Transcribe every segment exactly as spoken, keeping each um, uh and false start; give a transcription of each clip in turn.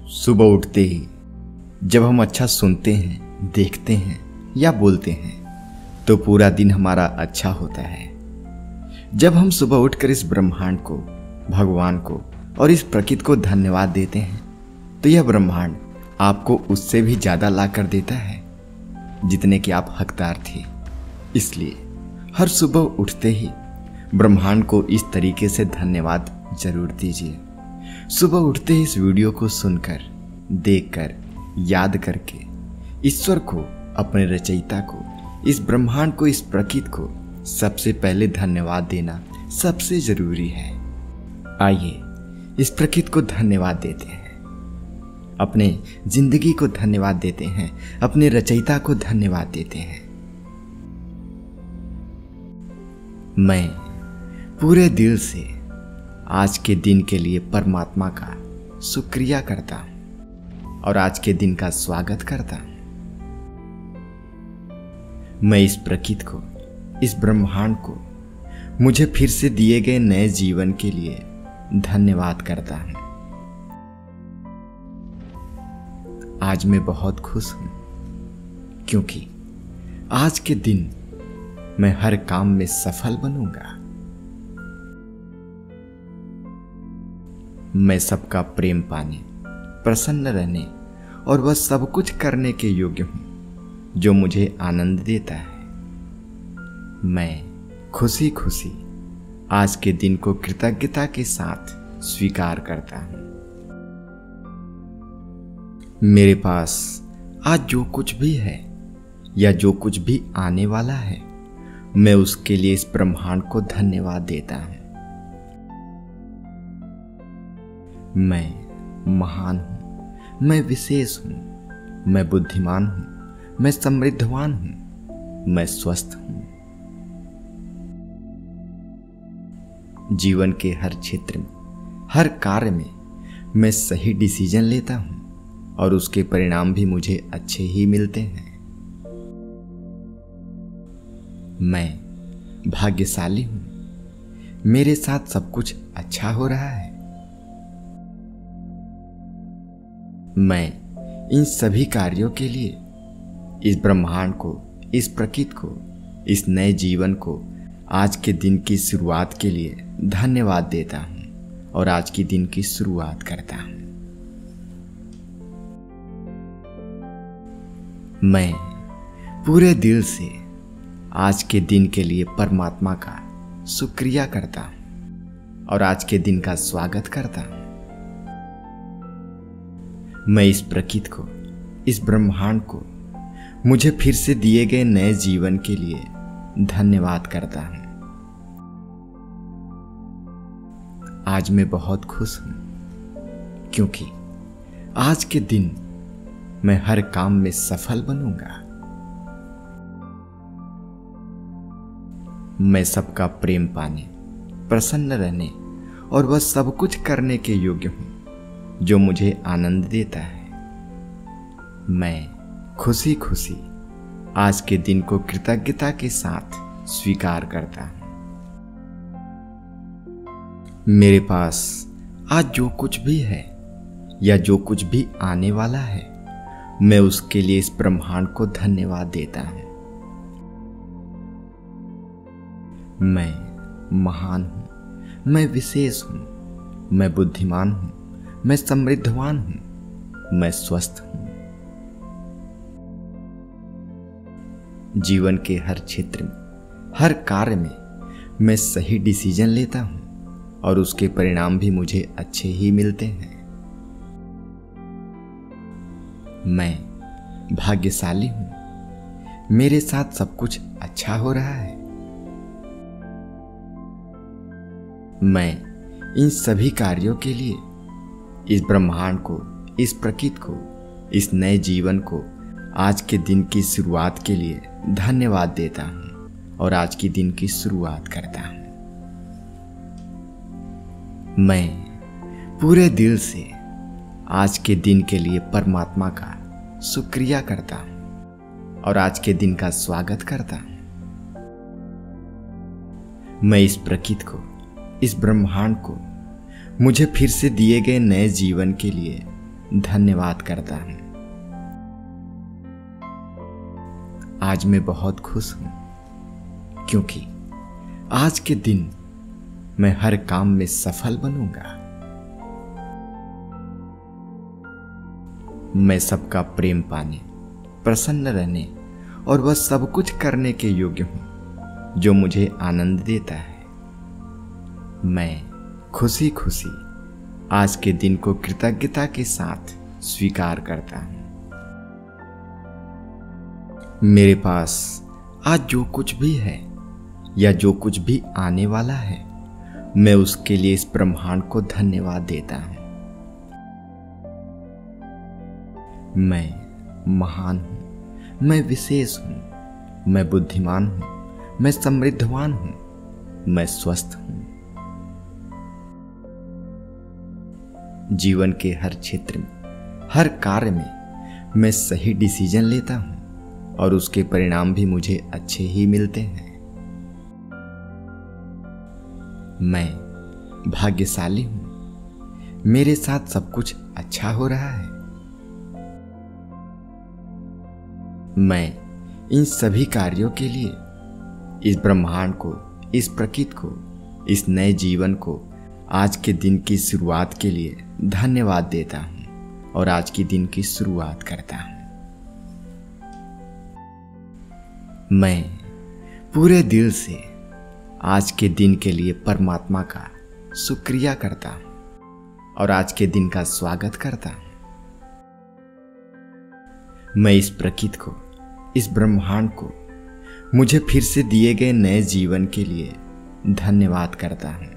सुबह उठते ही जब हम अच्छा सुनते हैं, देखते हैं या बोलते हैं तो पूरा दिन हमारा अच्छा होता है। जब हम सुबह उठकर इस ब्रह्मांड को, भगवान को और इस प्रकृति को धन्यवाद देते हैं तो यह ब्रह्मांड आपको उससे भी ज्यादा ला कर देता है जितने कि आप हकदार थे। इसलिए हर सुबह उठते ही ब्रह्मांड को इस तरीके से धन्यवाद जरूर दीजिए। सुबह उठते ही इस वीडियो को सुनकर, देखकर, याद करके ईश्वर को, अपने रचयिता को, इस ब्रह्मांड को, इस प्रकृति को सबसे पहले धन्यवाद देना सबसे जरूरी है। आइए इस प्रकृति को धन्यवाद देते हैं, अपने जिंदगी को धन्यवाद देते हैं, अपने रचयिता को धन्यवाद देते हैं। मैं पूरे दिल से आज के दिन के लिए परमात्मा का शुक्रिया करता हूं और आज के दिन का स्वागत करता हूं। मैं इस प्रकृति को, इस ब्रह्मांड को मुझे फिर से दिए गए नए जीवन के लिए धन्यवाद करता हूं। आज मैं बहुत खुश हूं क्योंकि आज के दिन मैं हर काम में सफल बनूंगा। मैं सबका प्रेम पाने, प्रसन्न रहने और वह सब कुछ करने के योग्य हूं जो मुझे आनंद देता है। मैं खुशी खुशी आज के दिन को कृतज्ञता के साथ स्वीकार करता हूं। मेरे पास आज जो कुछ भी है या जो कुछ भी आने वाला है, मैं उसके लिए इस ब्रह्मांड को धन्यवाद देता हूं। मैं महान हूं, मैं विशेष हूं, मैं बुद्धिमान हूं, मैं समृद्धवान हूं, मैं स्वस्थ हूं। जीवन के हर क्षेत्र में, हर कार्य में मैं सही डिसीजन लेता हूं और उसके परिणाम भी मुझे अच्छे ही मिलते हैं। मैं भाग्यशाली हूं, मेरे साथ सब कुछ अच्छा हो रहा है। मैं इन सभी कार्यों के लिए इस ब्रह्मांड को, इस प्रकृति को, इस नए जीवन को आज के दिन की शुरुआत के लिए धन्यवाद देता हूं और आज की दिन की शुरुआत करता हूं। मैं पूरे दिल से आज के दिन के लिए परमात्मा का शुक्रिया करता हूं और आज के दिन का स्वागत करता हूं। मैं इस प्रकृति को, इस ब्रह्मांड को मुझे फिर से दिए गए नए जीवन के लिए धन्यवाद करता हूं। आज मैं बहुत खुश हूं क्योंकि आज के दिन मैं हर काम में सफल बनूंगा। मैं सबका प्रेम पाने, प्रसन्न रहने और वह सब कुछ करने के योग्य हूं जो मुझे आनंद देता है। मैं खुशी खुशी आज के दिन को कृतज्ञता के साथ स्वीकार करता हूं। मेरे पास आज जो कुछ भी है या जो कुछ भी आने वाला है, मैं उसके लिए इस ब्रह्मांड को धन्यवाद देता हूं। मैं महान हूं, मैं विशेष हूं, मैं बुद्धिमान हूं, मैं समृद्धवान हूं, मैं स्वस्थ हूं। जीवन के हर क्षेत्र में, हर कार्य में मैं सही डिसीजन लेता हूं और उसके परिणाम भी मुझे अच्छे ही मिलते हैं। मैं भाग्यशाली हूं, मेरे साथ सब कुछ अच्छा हो रहा है। मैं इन सभी कार्यों के लिए इस ब्रह्मांड को, इस प्रकृति को, इस नए जीवन को आज के दिन की शुरुआत के लिए धन्यवाद देता हूं और आज की दिन की शुरुआत करता हूं। मैं पूरे दिल से आज के दिन के लिए परमात्मा का शुक्रिया करता हूं और आज के दिन का स्वागत करता हूं। मैं इस प्रकृति को, इस ब्रह्मांड को मुझे फिर से दिए गए नए जीवन के लिए धन्यवाद करता हूं। आज मैं बहुत खुश हूं क्योंकि आज के दिन मैं हर काम में सफल बनूंगा। मैं सबका प्रेम पाने, प्रसन्न रहने और वह सब कुछ करने के योग्य हूं जो मुझे आनंद देता है। मैं खुशी खुशी आज के दिन को कृतज्ञता के साथ स्वीकार करता हूं। मेरे पास आज जो कुछ भी है या जो कुछ भी आने वाला है, मैं उसके लिए इस ब्रह्मांड को धन्यवाद देता हूं। मैं महान हूं, मैं विशेष हूं, मैं बुद्धिमान हूं, मैं समृद्धवान हूं, मैं स्वस्थ हूं। जीवन के हर क्षेत्र में, हर कार्य में मैं सही डिसीजन लेता हूं और उसके परिणाम भी मुझे अच्छे ही मिलते हैं। मैं भाग्यशाली हूं, मेरे साथ सब कुछ अच्छा हो रहा है। मैं इन सभी कार्यों के लिए इस ब्रह्मांड को, इस प्रकृति को, इस नए जीवन को आज के दिन की शुरुआत के लिए धन्यवाद देता हूं और आज की दिन की शुरुआत करता हूं। मैं पूरे दिल से आज के दिन के लिए परमात्मा का शुक्रिया करता हूं और आज के दिन का स्वागत करता हूं। मैं इस प्रकृति को, इस ब्रह्मांड को मुझे फिर से दिए गए नए जीवन के लिए धन्यवाद करता हूं।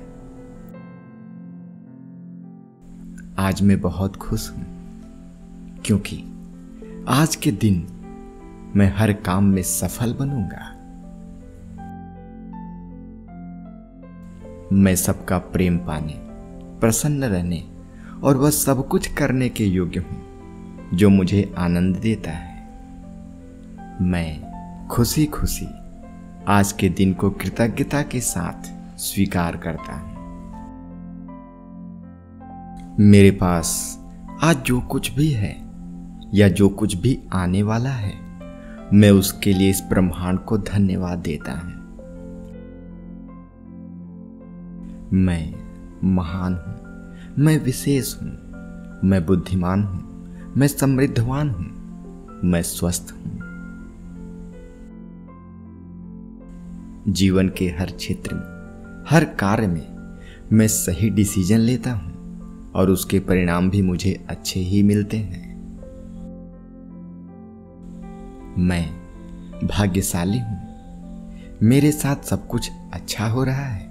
आज मैं बहुत खुश हूं क्योंकि आज के दिन मैं हर काम में सफल बनूंगा। मैं सबका प्रेम पाने, प्रसन्न रहने और वह सब कुछ करने के योग्य हूं जो मुझे आनंद देता है। मैं खुशी खुशी आज के दिन को कृतज्ञता के साथ स्वीकार करता हूं। मेरे पास आज जो कुछ भी है या जो कुछ भी आने वाला है, मैं उसके लिए इस ब्रह्मांड को धन्यवाद देता हूं। मैं महान हूं, मैं विशेष हूं, मैं बुद्धिमान हूं, मैं समृद्धवान हूं, मैं स्वस्थ हूं। जीवन के हर क्षेत्र में, हर कार्य में मैं सही डिसीजन लेता हूं और उसके परिणाम भी मुझे अच्छे ही मिलते हैं। मैं भाग्यशाली हूं, मेरे साथ सब कुछ अच्छा हो रहा है।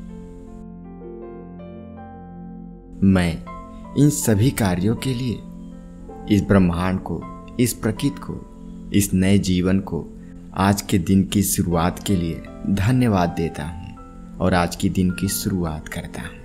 मैं इन सभी कार्यों के लिए इस ब्रह्मांड को, इस प्रकृति को, इस नए जीवन को आज के दिन की शुरुआत के लिए धन्यवाद देता हूं और आज की दिन की शुरुआत करता हूं।